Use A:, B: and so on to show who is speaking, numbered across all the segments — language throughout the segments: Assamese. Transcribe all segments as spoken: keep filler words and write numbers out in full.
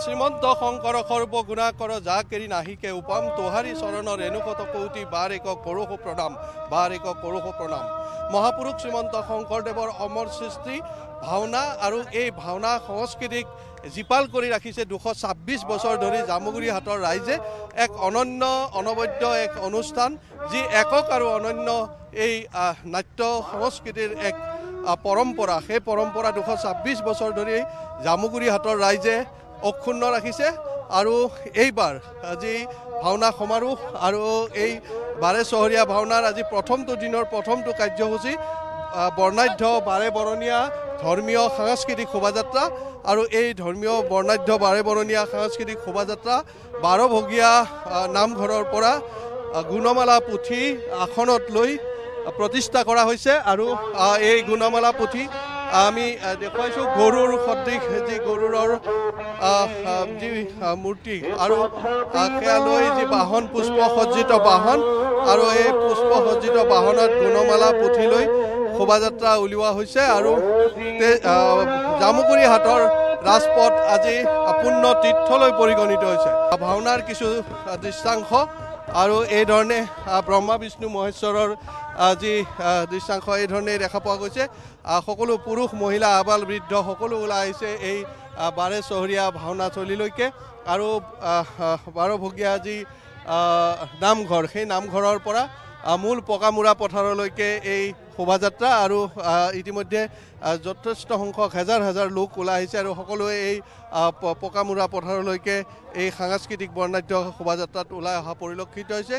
A: শ্রীমন্ত শঙ্কৰ সৰ্বগুণাকৰ যা কেৰি নাহিকে উপাম তোহাৰী চৰণৰ ৰেণুকত কৌটি বাৰ এক কৰোহ প্ৰণাম বাৰ এক কৰোহ প্ৰণাম। মহাপুৰুষ শ্ৰীমন্ত শংকৰদেৱৰ অমৰ সৃষ্টি ভাওনা আৰু এই ভাওনা সংস্কৃতিক জীপাল কৰি ৰাখিছে দুশ ছাব্বিছ বছৰ ধৰি জামুগুৰি হাটৰ ৰাইজে। এক অনন্য অনবদ্য এক অনুষ্ঠান যি একক আৰু অনন্য এই নাট্য সংস্কৃতিৰ এক পৰম্পৰা। সেই পৰম্পৰা দুশ ছাব্বিছ বছৰ ধৰি জামুগুৰি হাটৰ ৰাইজে অক্ষুণ্ণ ৰাখিছে। আৰু এইবাৰ আজি ভাওনা সমাৰোহ আৰু এই বাৰে চহৰীয়া ভাওনাৰ আজি প্ৰথমটো দিনৰ প্ৰথমটো কাৰ্যসূচী বৰ্ণাঢ্য বাৰে বৰণীয়া ধৰ্মীয় সাংস্কৃতিক শোভাযাত্ৰা। আৰু এই ধৰ্মীয় বৰ্ণাঢ্য বাৰে বৰণীয়া সাংস্কৃতিক শোভাযাত্ৰা বাৰভগীয়া নামঘৰৰ পৰা গুণমালা পুথি আসনত লৈ প্ৰতিষ্ঠা কৰা হৈছে। আৰু এই গুণমালা পুথি আমি দেখুৱাইছোঁ গৰুৰ সদৃশ যি গৰুৰৰ যি মূৰ্তি আৰু সেয়া লৈ যি বাহন পুষ্প সজ্জিত বাহন আৰু এই পুষ্প সজ্জিত বাহনত গুণমালা পুথি লৈ শোভাযাত্ৰা উলিওৱা হৈছে। আৰু জামুগুৰি হাটৰ ৰাজপথ আজি পূৰ্ণ তীৰ্থলৈ পৰিগণিত হৈছে। ভাওনাৰ কিছু দৃশ্যাংশ আৰু এই ধৰণে ব্ৰহ্মা বিষ্ণু মহেশ্বৰৰ যি দৃশ্যাংশ এই ধৰণে দেখা পোৱা গৈছে। সকলো পুৰুষ মহিলা আবাল বৃদ্ধ সকলো ওলাই আহিছে এই বাৰে চহৰীয়া ভাওনাথলীলৈকে। আৰু বাৰভগীয়া যি নামঘৰ সেই নামঘৰৰ পৰা মূল পকামূৰা পথাৰলৈকে এই শোভাযাত্ৰা। আৰু ইতিমধ্যে যথেষ্ট সংখ্যক হেজাৰ হেজাৰ লোক ওলাই আহিছে আৰু সকলোৱে এই পকামূৰা পথাৰলৈকে এই সাংস্কৃতিক বৰ্ণাঢ্য শোভাযাত্ৰাত ওলাই অহা পৰিলক্ষিত হৈছে।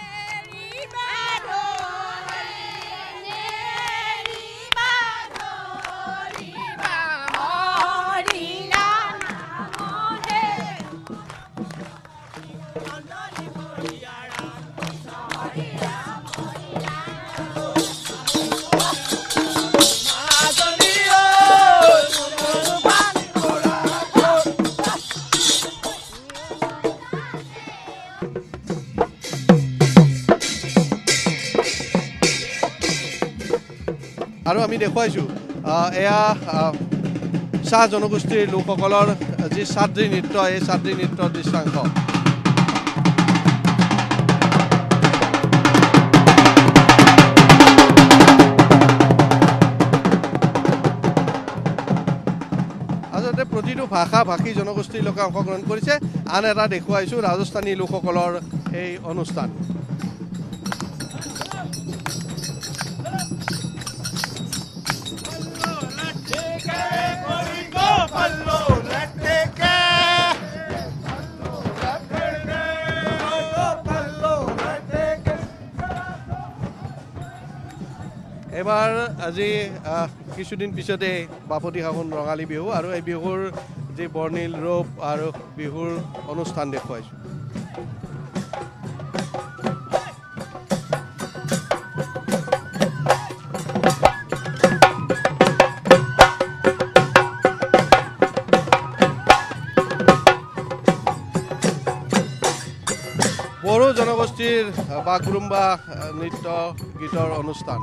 A: আৰু আমি দেখুৱাইছোঁ এয়া চাহ জনগোষ্ঠীৰ লোকসকলৰ যি চাদ্ৰী নৃত্য এই চাদ্ৰী নৃত্যৰ দৃশ্যাংশ। আচলতে প্ৰতিটো ভাষা ভাষী জনগোষ্ঠীৰ লোকে অংশগ্ৰহণ কৰিছে। আন এটা দেখুৱাইছোঁ ৰাজস্থানী লোকসকলৰ এই অনুষ্ঠান। এবাৰ আজি কিছুদিন পিছতে বাপতি সাহোন ৰঙালী বিহু আৰু এই বিহুৰ যি বৰ্ণিল ৰূপ আৰু বিহুৰ অনুষ্ঠান দেখুৱাইছোঁ। বড়ো জনগোষ্ঠীৰ বাগৰুম্বা নৃত্য গীতৰ অনুষ্ঠান।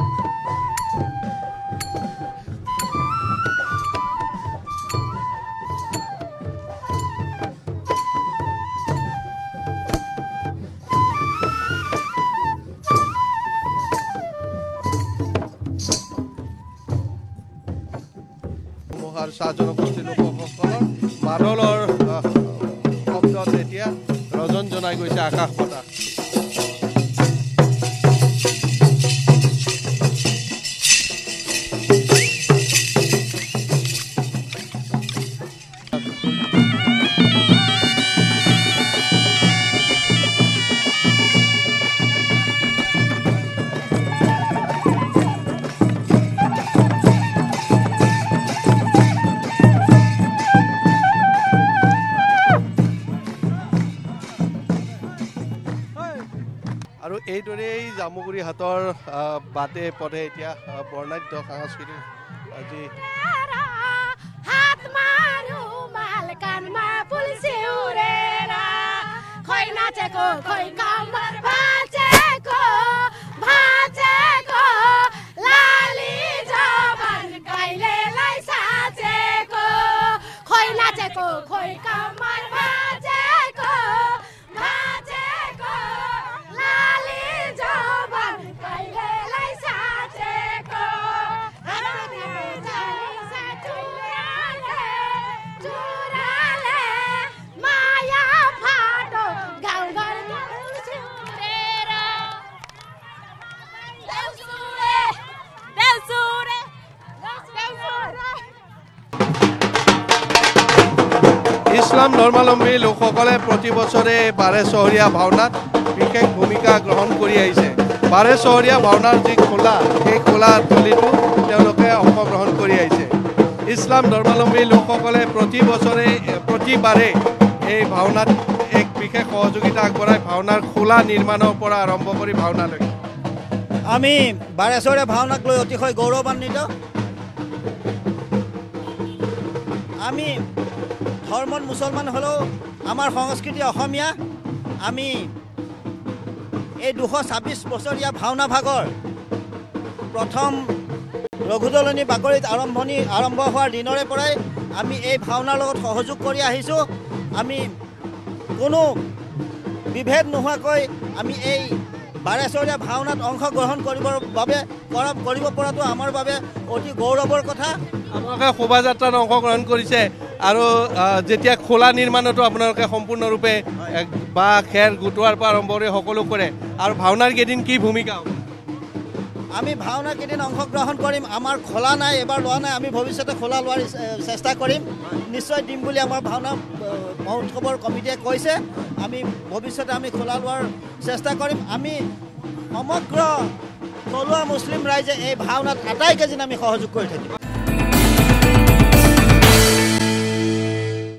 A: আৰু চাহ জনগোষ্ঠীৰ লোকসকলৰ মাদলৰ শব্দত এতিয়া ৰজন জনাই গৈছে আকাশ বতাহ। আৰু এইদৰেই জামুগুৰি হাটৰ বাটে পথে এতিয়া বৰ্ণাঢ্য সাংস্কৃতিক আজি
B: को खोई कमर भाजे को भाजे को लाली जवान कहिले लै साचे को हरदे जाली सा चुराले चुराले माया फाटो गाउँ घर छुरेर देउसुरे देउसुरे
A: ইছলাম ধৰ্মাৱলম্বী লোকসকলে প্ৰতি বছৰে বাৰে চহৰীয়া ভাওনাত বিশেষ ভূমিকা গ্ৰহণ কৰি আহিছে। বাৰে চহৰীয়া ভাওনাৰ যি খোলা সেই খোলা থলীটো তেওঁলোকে অংশগ্ৰহণ কৰি আহিছে। ইছলাম ধৰ্মাৱলম্বী লোকসকলে প্ৰতি বছৰে প্ৰতিবাৰে এই ভাওনাত এক বিশেষ সহযোগিতা আগবঢ়াই ভাওনাৰ খোলা নিৰ্মাণৰ পৰা আৰম্ভ কৰি ভাওনালৈকে।
C: আমি বাৰে চহৰীয়া ভাওনাক লৈ অতিশয় গৌৰৱান্বিত। আমি ধৰ্মত মুছলমান হ'লেও আমাৰ সংস্কৃতি অসমীয়া। আমি এই দুশ ছাব্বিছ বছৰীয়া ভাওনা ভাগৰ প্ৰথম ৰঘুদলনী বাকৰিত আৰম্ভণি আৰম্ভ হোৱাৰ দিনৰে পৰাই আমি এই ভাওনাৰ লগত সহযোগ কৰি আহিছোঁ। আমি কোনো বিভেদ নোহোৱাকৈ আমি এই বাৰে চহৰীয়া ভাওনাত অংশগ্ৰহণ কৰিবৰ বাবে কৰিব পৰাটো আমাৰ বাবে অতি গৌৰৱৰ কথা।
A: আপোনালোকে শোভাযাত্ৰাত অংশগ্ৰহণ কৰিছে আৰু যেতিয়া খোলা নিৰ্মাণতো আপোনালোকে সম্পূৰ্ণৰূপে বা খেৰ গোটোৱাৰ পৰা আৰম্ভ কৰি সকলো কৰে আৰু ভাওনাৰ কেইদিন কি ভূমিকা?
C: আমি ভাওনাৰ কেইদিন অংশগ্ৰহণ কৰিম। আমাৰ খোলা নাই, এবাৰ লোৱা নাই। আমি ভৱিষ্যতে খোলা লোৱাৰ চেষ্টা কৰিম, নিশ্চয় দিম বুলি আমাৰ ভাওনা মহোৎসৱৰ কমিটিয়ে কৈছে। আমি ভৱিষ্যতে আমি খোলা লোৱাৰ চেষ্টা কৰিম। আমি সমগ্ৰ থলুৱা মুছলিম ৰাইজে এই ভাওনাত আটাইকেইদিন আমি সহযোগ কৰি থাকিম।